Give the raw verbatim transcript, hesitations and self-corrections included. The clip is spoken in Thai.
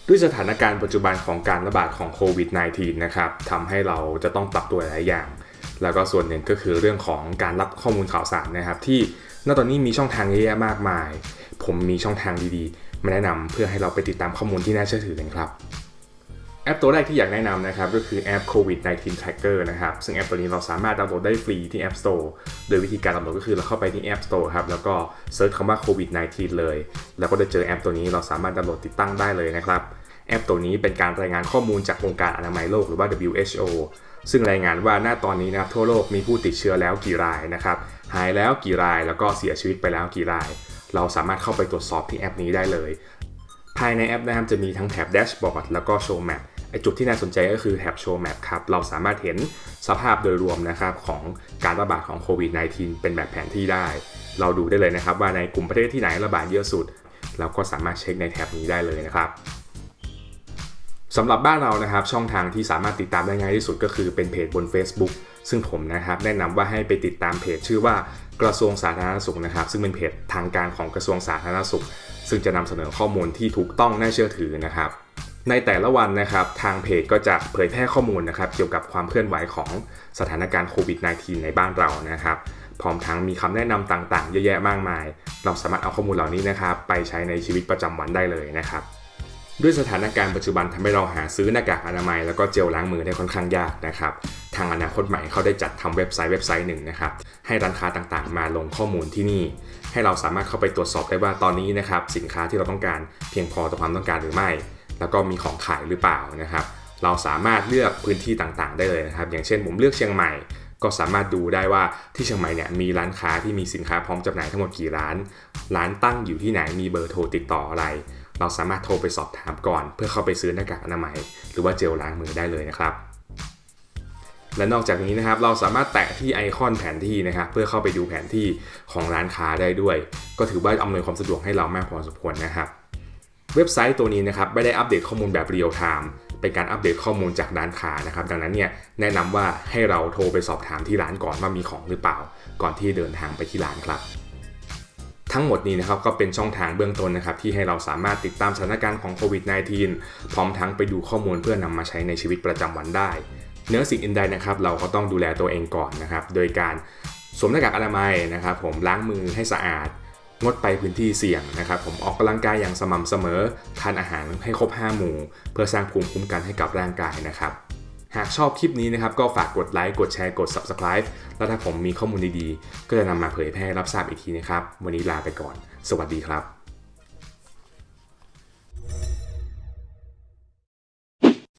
ด้วยสถานการณ์ปัจจุบันของการระบาดของโควิด สิบเก้า นะครับทำให้เราจะต้องปรับตัวหลายอย่างแล้วก็ส่วนหนึ่งก็คือเรื่องของการรับข้อมูลข่าวสารนะครับที่ณตอนนี้มีช่องทางเยอะแยะมากมายผมมีช่องทางดีๆมาแนะนำเพื่อให้เราไปติดตามข้อมูลที่น่าเชื่อถือกันครับแอปตัวแรกที่อยากแนะนำนะครับก็คือแอป โควิด สิบเก้า Tracker นะครับซึ่งแอปตัวนี้เราสามารถดาวน์โหลดได้ฟรีที่ App Store โดยวิธีการดาวน์โหลดก็คือเราเข้าไปที่ App Store ครับแล้วก็เซิร์ชคำว่า โควิด สิบเก้า เลยแล้วก็จะเจอแอปตัวนี้เราสามารถดาวน์โหลดติดตั้งได้เลยนะครับแอปตัวนี้เป็นการรายงานข้อมูลจากองค์การอนามัยโลกหรือว่า ดับเบิลยู เอช โอ ซึ่งรายงานว่าณตอนนี้นะครับทั่วโลกมีผู้ติดเชื้อแล้วกี่รายนะครับหายแล้วกี่รายแล้วก็เสียชีวิตไปแล้วกี่รายเราสามารถเข้าไปตรวจสอบที่แอปนี้ได้เลยภายในแอปนะครับจะมีทั้งแถบ Dashboard แล้วก็ Show Map ไอจุดที่น่าสนใจก็คือแถบ Show Map ครับเราสามารถเห็นสภาพโดยรวมนะครับของการระบาดของโควิด สิบเก้า เป็นแบบแผนที่ได้เราดูได้เลยนะครับว่าในกลุ่มประเทศที่ไหนระบาดเยอะสุดเราก็สามารถเช็คในแถบนี้ได้เลยนะครับสำหรับบ้านเรานะครับช่องทางที่สามารถติดตามได้ง่ายที่สุดก็คือเป็นเพจบน Facebook ซึ่งผมนะครับแนะนำว่าให้ไปติดตามเพจชื่อว่ากระทรวงสาธารณสุขนะครับซึ่งเป็นเพจทางการของกระทรวงสาธารณสุขซึ่งจะนำเสนอข้อมูลที่ถูกต้องน่าเชื่อถือนะครับในแต่ละวันนะครับทางเพจก็จะเผยแพร่ข้อมูลนะครับเกี่ยวกับความเคลื่อนไหวของสถานการณ์โควิด สิบเก้า ในบ้านเรานะครับพร้อมทั้งมีคำแนะนำต่างๆเยอะแยะมากมายเราสามารถเอาข้อมูลเหล่านี้นะครับไปใช้ในชีวิตประจำวันได้เลยนะครับด้วยสถานการณ์ปัจจุบันทำให้เราหาซื้อหน้ากากอนามัยแล้วก็เจลล้างมือได้ค่อนข้างยากนะครับทางอนาคตใหม่เขาได้จัดทำเว็บไซต์เว็บไซต์หนึ่งนะครับให้ร้านค้าต่างๆมาลงข้อมูลที่นี่ให้เราสามารถเข้าไปตรวจสอบได้ว่าตอนนี้นะครับสินค้าที่เราต้องการเพียงพอต่อความต้องการหรือไม่แล้วก็มีของขายหรือเปล่านะครับเราสามารถเลือกพื้นที่ต่างๆได้เลยนะครับอย่างเช่นผมเลือกเชียงใหม่ก็สามารถดูได้ว่าที่เชียงใหม่เนี่ยมีร้านค้าที่มีสินค้าพร้อมจำหน่ายทั้งหมดกี่ร้านร้านตั้งอยู่ที่ไหนมีเบอร์โทรติดต่ออะไรเราสามารถโทรไปสอบถามก่อนเพื่อเข้าไปซื้อหน้ากากอนามัยหรือว่าเจลล้างมือได้เลยนะครับและนอกจากนี้นะครับเราสามารถแตะที่ไอคอนแผนที่นะครับเพื่อเข้าไปดูแผนที่ของร้านค้าได้ด้วยก็ถือว่าอำนวยความสะดวกให้เรามากพอสมควรนะครับเว็บไซต์ตัวนี้นะครับไม่ได้อัปเดตข้อมูลแบบเรียลไทม์เป็นการอัปเดตข้อมูลจากร้านค้านะครับดังนั้นเนี่ยแนะนำว่าให้เราโทรไปสอบถามที่ร้านก่อนว่ามีของหรือเปล่าก่อนที่เดินทางไปที่ร้านครับทั้งหมดนี้นะครับก็เป็นช่องทางเบื้องต้นนะครับที่ให้เราสามารถติดตามสถานการณ์ของโควิด สิบเก้า พร้อมทั้งไปดูข้อมูลเพื่อนำมาใช้ในชีวิตประจำวันได้เนื้อสิ่งอื่นใดนะครับเราก็ต้องดูแลตัวเองก่อนนะครับโดยการสวมหน้ากากอนามัยนะครับผมล้างมือให้สะอาดงดไปพื้นที่เสี่ยงนะครับผมออกกำลังกายอย่างสม่ำเสมอทานอาหารให้ครบห้าหมู่เพื่อสร้างภูมิคุ้มกันให้กับร่างกายนะครับหากชอบคลิปนี้นะครับก็ฝากกดไลค์กดแชร์กด ซับสไครบ์ แล้วถ้าผมมีข้อมูลดีๆก็จะนำมาเผยแพร่รับทราบอีกทีนะครับวันนี้ลาไปก่อนสวัสดีครับ